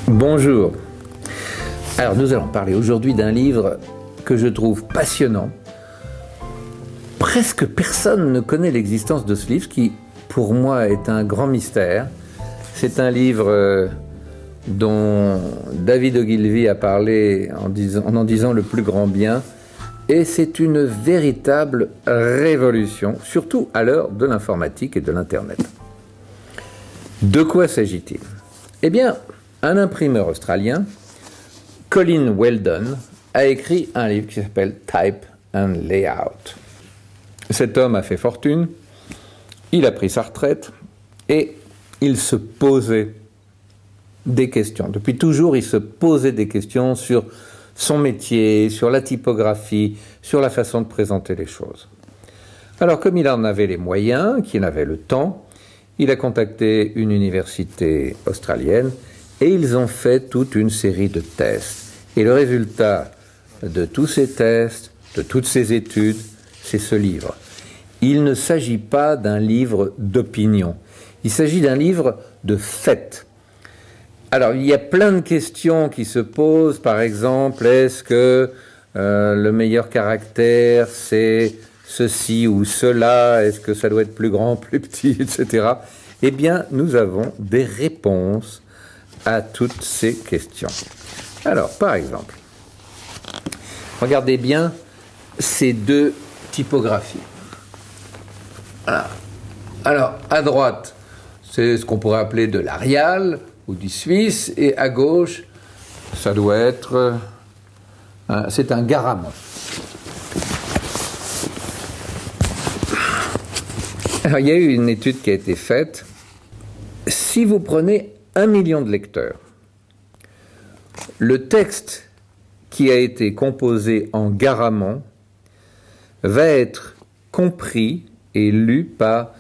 Bonjour. Alors nous allons parler aujourd'hui d'un livre que je trouve passionnant. Presque personne ne connaît l'existence de ce livre qui, pour moi, est un grand mystère. C'est un livre dont David Ogilvy a parlé en en disant le plus grand bien. Et c'est une véritable révolution, surtout à l'heure de l'informatique et de l'Internet. De quoi s'agit-il? Eh bien, un imprimeur australien, Colin Weldon, a écrit un livre qui s'appelle Type and Layout. Cet homme a fait fortune, il a pris sa retraite et il se posait des questions. Depuis toujours, il se posait des questions sur son métier, sur la typographie, sur la façon de présenter les choses. Alors, comme il en avait les moyens, qu'il avait le temps, il a contacté une université australienne et ils ont fait toute une série de tests. Et le résultat de tous ces tests, de toutes ces études, c'est ce livre. Il ne s'agit pas d'un livre d'opinion, il s'agit d'un livre de faits. Alors, il y a plein de questions qui se posent. Par exemple, est-ce que le meilleur caractère, c'est ceci ou cela? Est-ce que ça doit être plus grand, plus petit, etc. Eh bien, nous avons des réponses à toutes ces questions. Alors, par exemple, regardez bien ces deux typographies. Voilà. Alors, à droite, c'est ce qu'on pourrait appeler de l'Arial ou du Suisse, et à gauche, ça doit être... c'est un Garamond. Alors, il y a eu une étude qui a été faite. Si vous prenez 1 million de lecteurs, le texte qui a été composé en Garamond va être compris et lu par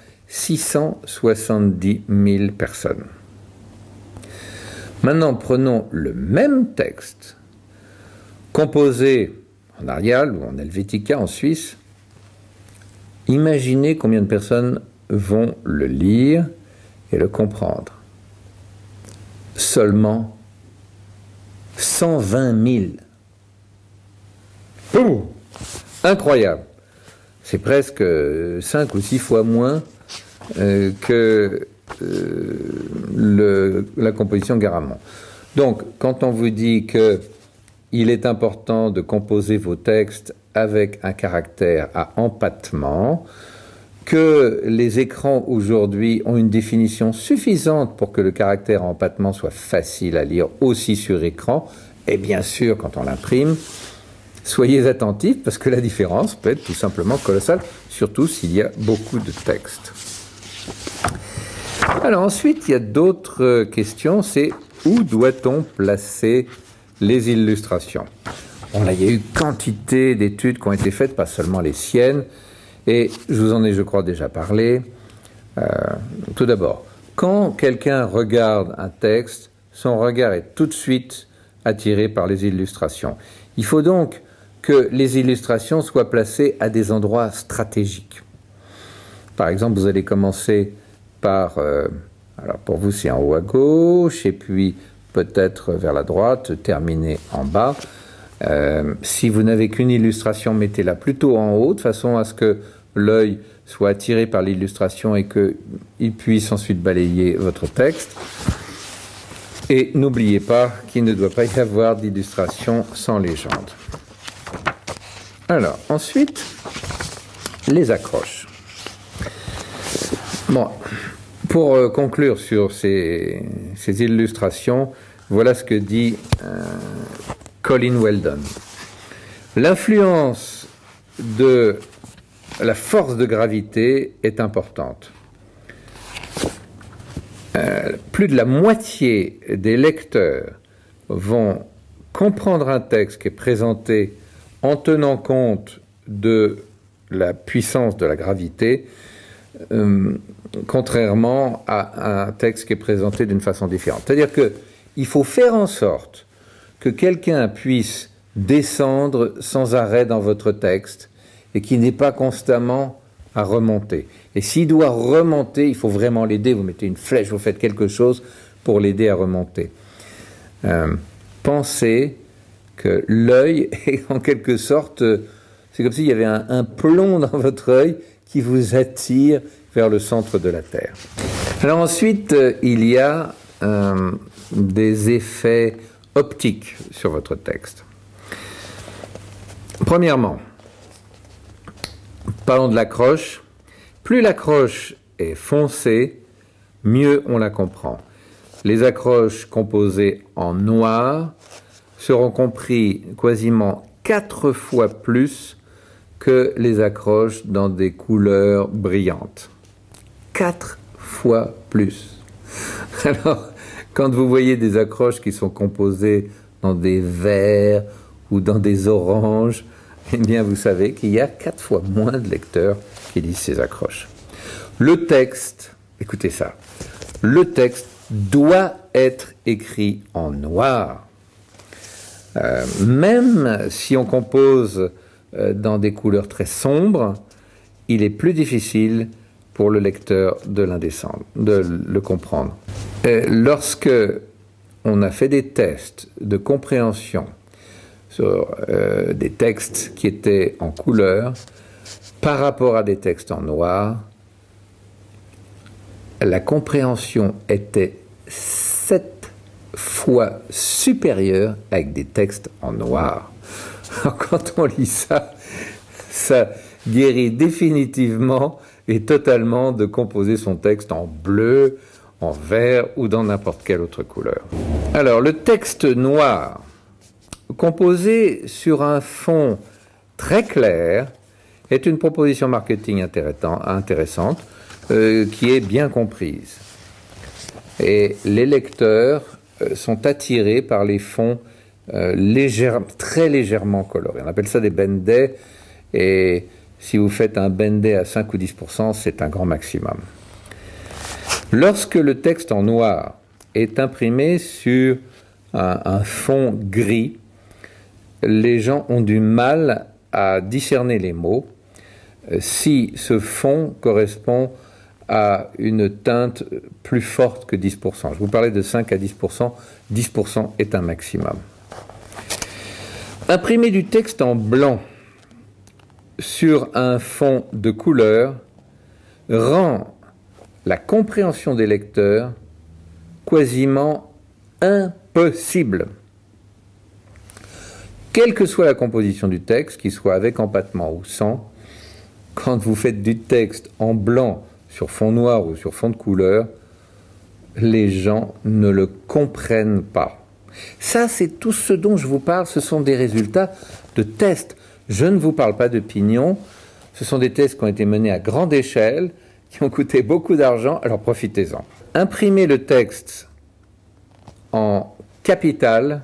670 000 personnes. Maintenant, prenons le même texte, composé en Arial ou en Helvetica en Suisse. Imaginez combien de personnes vont le lire et le comprendre. Seulement 120 000. Boum! Incroyable. C'est presque 5 ou 6 fois moins que la composition Garamond. Donc, quand on vous dit qu'il est important de composer vos textes avec un caractère à empattement, que les écrans aujourd'hui ont une définition suffisante pour que le caractère à empattement soit facile à lire aussi sur écran, et bien sûr quand on l'imprime, soyez attentifs parce que la différence peut être tout simplement colossale, surtout s'il y a beaucoup de texte. Alors ensuite, il y a d'autres questions, c'est où doit-on placer les illustrations? Bon, là, il y a eu quantité d'études qui ont été faites, pas seulement les siennes, et je vous en ai, je crois, déjà parlé. Tout d'abord, quand quelqu'un regarde un texte, son regard est tout de suite attiré par les illustrations. Il faut donc que les illustrations soient placées à des endroits stratégiques. Par exemple, vous allez commencer par, alors pour vous c'est en haut à gauche, et puis peut-être vers la droite, terminer en bas. Si vous n'avez qu'une illustration, mettez-la plutôt en haut, de façon à ce que l'œil soit attiré par l'illustration et qu'il puisse ensuite balayer votre texte. Et n'oubliez pas qu'il ne doit pas y avoir d'illustration sans légende. Alors, ensuite, les accroches. Bon, pour conclure sur ces illustrations, voilà ce que dit Colin Weldon. L'influence de la force de gravité est importante. Plus de la moitié des lecteurs vont comprendre un texte qui est présenté en tenant compte de la puissance de la gravité, contrairement à un texte qui est présenté d'une façon différente. C'est-à-dire qu'il faut faire en sorte que quelqu'un puisse descendre sans arrêt dans votre texte et qu'il n'ait pas constamment à remonter. Et s'il doit remonter, il faut vraiment l'aider. Vous mettez une flèche, vous faites quelque chose pour l'aider à remonter. Pensez que l'œil est en quelque sorte, c'est comme s'il y avait un plomb dans votre œil qui vous attire vers le centre de la Terre. Alors ensuite, il y a des effets optiques sur votre texte. Premièrement, parlons de l'accroche. Plus l'accroche est foncée, mieux on la comprend. Les accroches composées en noir seront compris quasiment 4 fois plus que les accroches dans des couleurs brillantes. 4 fois plus. Alors, quand vous voyez des accroches qui sont composées dans des verts ou dans des oranges, eh bien vous savez qu'il y a 4 fois moins de lecteurs qui lisent ces accroches. Le texte, écoutez ça, le texte doit être écrit en noir. Même si on compose dans des couleurs très sombres, il est plus difficile pour le lecteur de le comprendre. Lorsque on a fait des tests de compréhension sur des textes qui étaient en couleur par rapport à des textes en noir, la compréhension était 7 fois supérieure avec des textes en noir. Alors quand on lit ça, ça guérit définitivement et totalement de composer son texte en bleu, en vert ou dans n'importe quelle autre couleur. Alors le texte noir, composé sur un fond très clair, est une proposition marketing intéressante qui est bien comprise. Et les lecteurs sont attirés par les fonds très légèrement colorés. On appelle ça des bendets, et si vous faites un bendet à 5 ou 10%, c'est un grand maximum. Lorsque le texte en noir est imprimé sur un fond gris, les gens ont du mal à discerner les mots si ce fond correspond à une teinte plus forte que 10%. Je vous parlais de 5 à 10%, 10% est un maximum. Imprimer du texte en blanc sur un fond de couleur rend la compréhension des lecteurs quasiment impossible. Quelle que soit la composition du texte, qu'il soit avec empattement ou sans, quand vous faites du texte en blanc sur fond noir ou sur fond de couleur, les gens ne le comprennent pas. Ça, c'est tout ce dont je vous parle, ce sont des résultats de tests. Je ne vous parle pas d'opinion, ce sont des tests qui ont été menés à grande échelle, qui ont coûté beaucoup d'argent, alors profitez-en. Imprimer le texte en capitale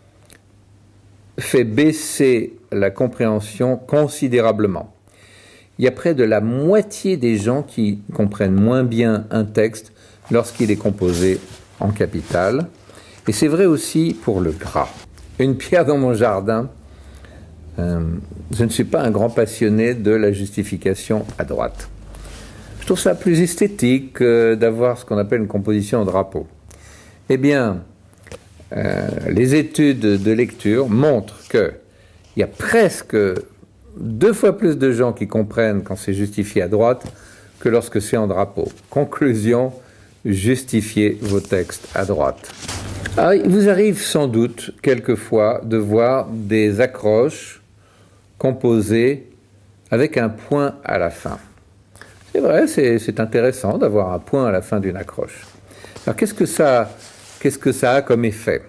fait baisser la compréhension considérablement. Il y a près de la moitié des gens qui comprennent moins bien un texte lorsqu'il est composé en capitale. Et c'est vrai aussi pour le gras. Une pierre dans mon jardin, je ne suis pas un grand passionné de la justification à droite. Je trouve ça plus esthétique d'avoir ce qu'on appelle une composition en drapeau. Eh bien, les études de lecture montrent qu'il y a presque 2 fois plus de gens qui comprennent quand c'est justifié à droite que lorsque c'est en drapeau. Conclusion, justifiez vos textes à droite. Alors, il vous arrive sans doute quelquefois de voir des accroches composées avec un point à la fin. C'est vrai, c'est intéressant d'avoir un point à la fin d'une accroche. Alors qu'est-ce que ça a comme effet?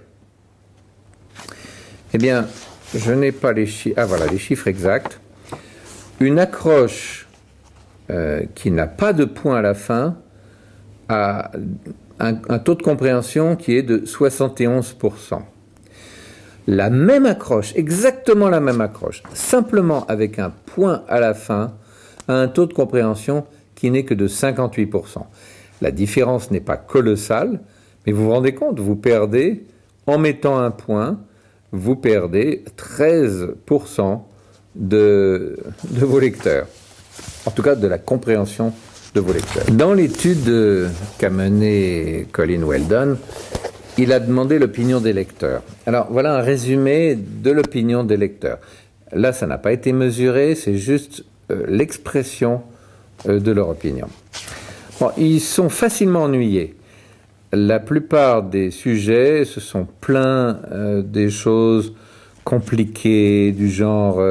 Eh bien, je n'ai pas les chiffres. Ah voilà, les chiffres exacts. Une accroche qui n'a pas de point à la fin a un taux de compréhension qui est de 71%. La même accroche, exactement la même accroche, simplement avec un point à la fin, a un taux de compréhension qui n'est que de 58%. La différence n'est pas colossale, mais vous vous rendez compte, vous perdez, en mettant un point, vous perdez 13% de vos lecteurs. En tout cas, de la compréhension de vos lecteurs. Dans l'étude qu'a menée Colin Weldon, il a demandé l'opinion des lecteurs. Alors voilà un résumé de l'opinion des lecteurs. Là, ça n'a pas été mesuré, c'est juste l'expression de leur opinion. Bon, ils sont facilement ennuyés. La plupart des sujets se sont plaints des choses compliquées, du genre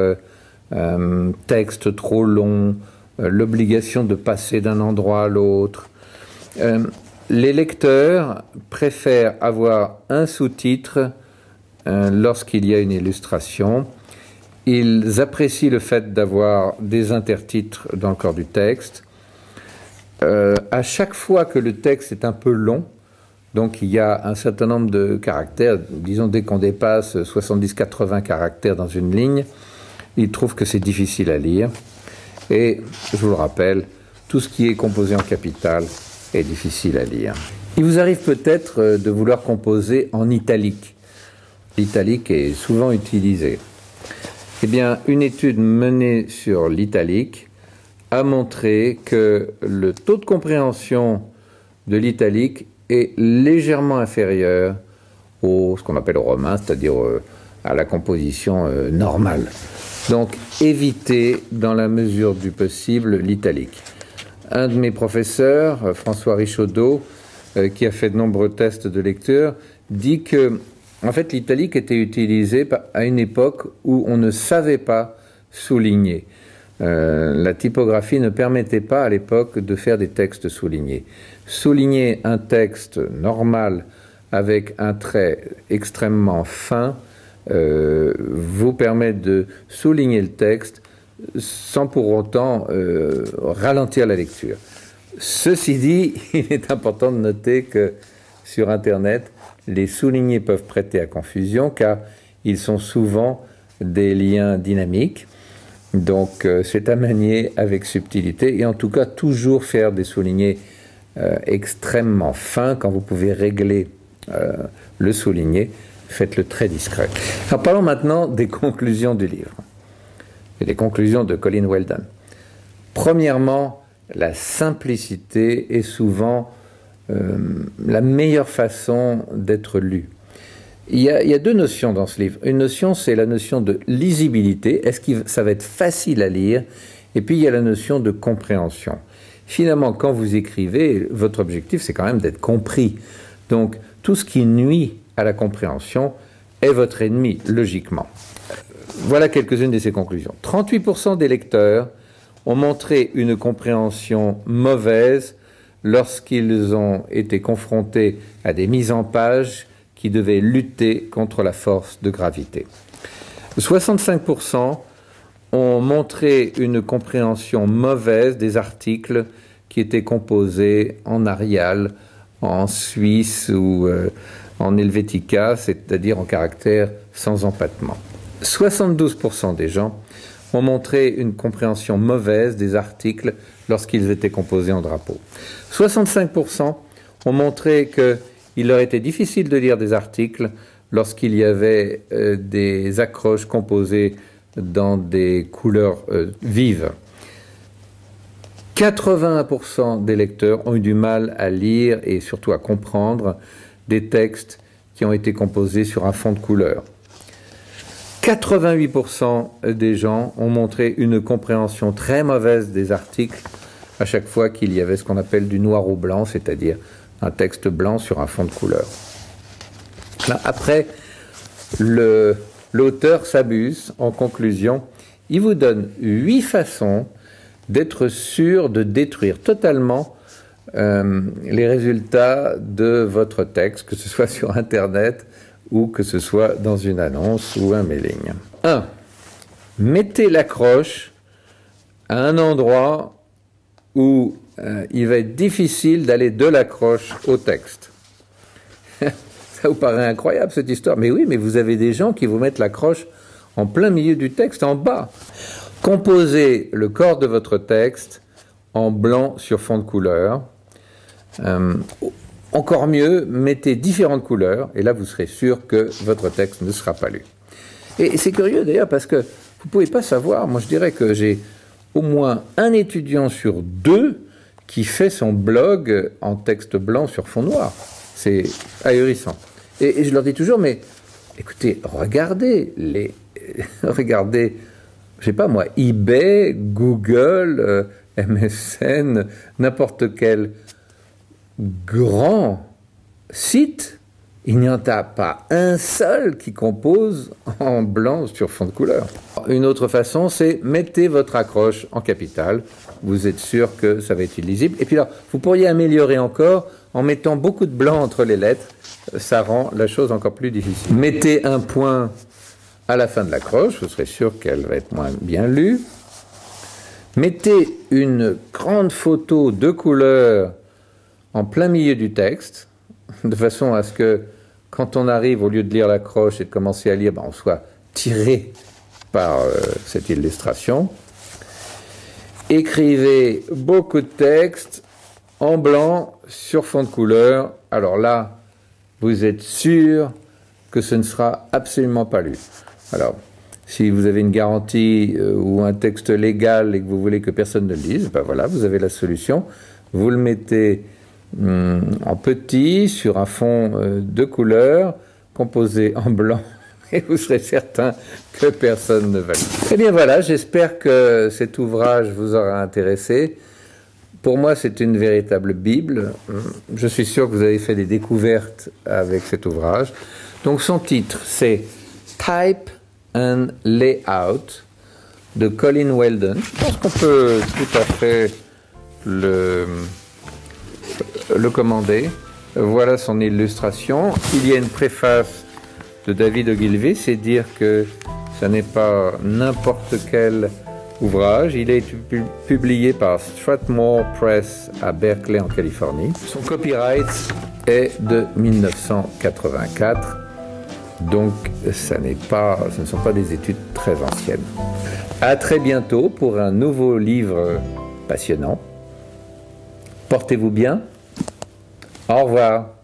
texte trop long, l'obligation de passer d'un endroit à l'autre. Les lecteurs préfèrent avoir un sous-titre lorsqu'il y a une illustration. Ils apprécient le fait d'avoir des intertitres dans le corps du texte. À chaque fois que le texte est un peu long, donc il y a un certain nombre de caractères, disons dès qu'on dépasse 70-80 caractères dans une ligne, ils trouvent que c'est difficile à lire. Et, je vous le rappelle, tout ce qui est composé en capitale est difficile à lire. Il vous arrive peut-être de vouloir composer en italique. L'italique est souvent utilisé. Eh bien, une étude menée sur l'italique a montré que le taux de compréhension de l'italique est légèrement inférieur au ce qu'on appelle au romain, c'est-à-dire à la composition normale. Donc, évitez dans la mesure du possible l'italique. Un de mes professeurs, François Richaudot, qui a fait de nombreux tests de lecture, dit que en fait, l'italique était utilisée à une époque où on ne savait pas souligner. La typographie ne permettait pas à l'époque de faire des textes soulignés. Souligner un texte normal avec un trait extrêmement fin vous permet de souligner le texte sans pour autant ralentir la lecture. Ceci dit, il est important de noter que sur Internet, les soulignés peuvent prêter à confusion car ils sont souvent des liens dynamiques. Donc c'est à manier avec subtilité et en tout cas toujours faire des soulignés extrêmement fins. Quand vous pouvez régler le souligné, faites-le très discret. Alors parlons maintenant des conclusions du livre et des conclusions de Colin Weldon. Premièrement, la simplicité est souvent la meilleure façon d'être lu. Il y a deux notions dans ce livre. Une notion, c'est la notion de lisibilité. Est-ce que ça va être facile à lire? Et puis, il y a la notion de compréhension. Finalement, quand vous écrivez, votre objectif, c'est quand même d'être compris. Donc, tout ce qui nuit à la compréhension est votre ennemi, logiquement. Voilà quelques-unes de ces conclusions. 38% des lecteurs ont montré une compréhension mauvaise lorsqu'ils ont été confrontés à des mises en page qui devaient lutter contre la force de gravité. 65% ont montré une compréhension mauvaise des articles qui étaient composés en Arial, en Suisse ou en Helvetica, c'est-à-dire en caractères sans empattement. 72% des gens ont montré une compréhension mauvaise des articles lorsqu'ils étaient composés en drapeau. 65% ont montré qu'il leur était difficile de lire des articles lorsqu'il y avait des accroches composées dans des couleurs vives. 81% des lecteurs ont eu du mal à lire et surtout à comprendre des textes qui ont été composés sur un fond de couleur. 88% des gens ont montré une compréhension très mauvaise des articles à chaque fois qu'il y avait ce qu'on appelle du noir au blanc, c'est-à-dire un texte blanc sur un fond de couleur. Là, après, l'auteur s'abuse. En conclusion, il vous donne 8 façons d'être sûr de détruire totalement les résultats de votre texte, que ce soit sur Internet ou que ce soit dans une annonce ou un mailing. 1. Mettez l'accroche à un endroit où il va être difficile d'aller de l'accroche au texte. Ça vous paraît incroyable cette histoire, mais oui, mais vous avez des gens qui vous mettent l'accroche en plein milieu du texte, en bas. Composez le corps de votre texte en blanc sur fond de couleur. Encore mieux, mettez différentes couleurs, et là vous serez sûr que votre texte ne sera pas lu. Et c'est curieux d'ailleurs parce que vous ne pouvez pas savoir, moi je dirais que j'ai au moins un étudiant sur 2 qui fait son blog en texte blanc sur fond noir. C'est ahurissant. Et je leur dis toujours, mais écoutez, regardez, regardez, je sais pas moi, eBay, Google, MSN, n'importe quel grand site, il n'y en a pas un seul qui compose en blanc sur fond de couleur. Une autre façon, c'est mettez votre accroche en capitale. Vous êtes sûr que ça va être illisible. Et puis là, vous pourriez améliorer encore en mettant beaucoup de blanc entre les lettres. Ça rend la chose encore plus difficile. Mettez un point à la fin de l'accroche, vous serez sûr qu'elle va être moins bien lue. Mettez une grande photo de couleur en plein milieu du texte, de façon à ce que, quand on arrive, au lieu de lire l'accroche et de commencer à lire, on soit tiré par cette illustration. Écrivez beaucoup de texte en blanc sur fond de couleur. Alors là, vous êtes sûr que ce ne sera absolument pas lu. Alors, si vous avez une garantie ou un texte légal et que vous voulez que personne ne le lise, ben voilà, vous avez la solution. Vous le mettez en petit sur un fond de couleur composé en blanc et vous serez certain que personne ne va le lire. Eh bien voilà, j'espère que cet ouvrage vous aura intéressé. Pour moi, c'est une véritable Bible. Je suis sûr que vous avez fait des découvertes avec cet ouvrage. Donc son titre, c'est Type and Layout de Colin Weldon. Je pense qu'on peut tout à fait le commander. Voilà son illustration. Il y a une préface de David Ogilvy, c'est dire que ça n'est pas n'importe quel ouvrage. Il a été publié par Strathmore Press à Berkeley en Californie. Son copyright est de 1984, donc ce ne sont pas des études très anciennes. À très bientôt pour un nouveau livre passionnant. Portez-vous bien. Au revoir.